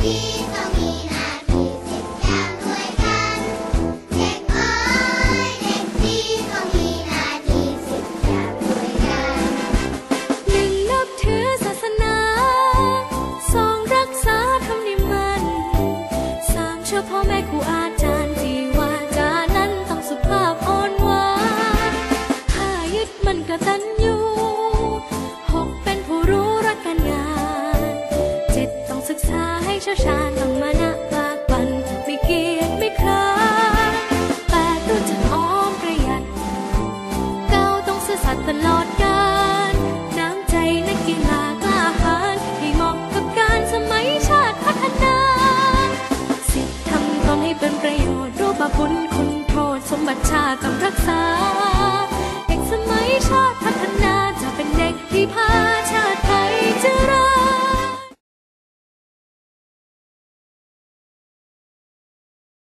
พ่อแม่ครูอาจารย์ที่ว่าจานั้นต้องสุภาพอ่อนหวาน5ยึดมันกตัญญู6เป็นผู้รู้รักการงาน7ต้องศึกษาให้เชี่ยวชาญต้องมานะปากบั่นไม่เกียจไม่คร้าน8รู้จักออมประหยัด9ต้องซื่อสัตย์ตลอดกาลน้ำใจนักกีฬากล้าหาญให้เหมาะกับการสมัยชาติพัฒนาให้เป็นประโยชน์รู้บาปบุญคุณโทษสมบัติชาติต้องรักษา